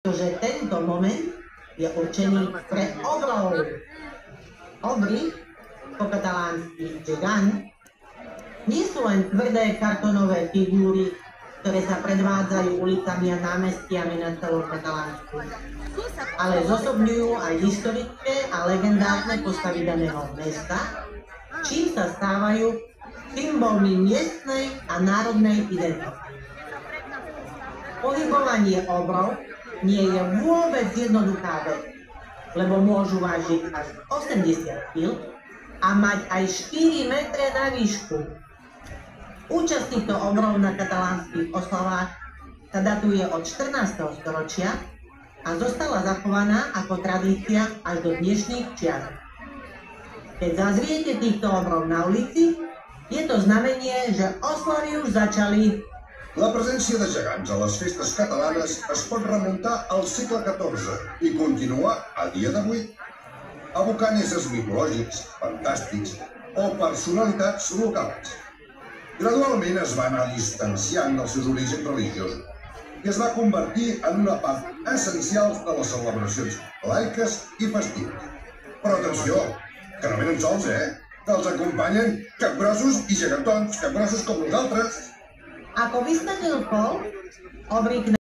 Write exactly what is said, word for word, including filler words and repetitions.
že tento moment je určený pre obrov. Obry, po katalánsky gigant, nie sú len tvrdé kartonové figúry, ktoré sa predvádzajú ulicami a námestiami na celom Katalánsku, ale zosobňujú aj historické a legendárne postavy daného mesta, čím sa stávajú symbolmi miestnej a národnej identity. Pohybovanie obrov nie je vôbec jednoduchá vec, lebo môžu vážiť až osemdesiat kíl a mať aj štyri metre na výšku. Účasť týchto obrov na katalánskych oslavách sa datuje od štrnásteho storočia a zostala zachovaná ako tradícia až do dnešných čias. Keď zazriete týchto obrov na ulici, je to znamenie, že oslavy už začali. La presència de gegants a les festes catalanes es pot remuntar al segle catorze i continuar a dia d'avui, evocant éssers mitològics, fantàstics o personalitats locals. Gradualment es va anar distanciant dels seus orígens religiosos i es va convertir en una part essencial de les celebracions laiques i festives. Però atenció, que no venen sols, eh? Que els acompanyen capgrossos i gegantons, capgrossos com nosaltres. Ako vysvetlil Paul, obrík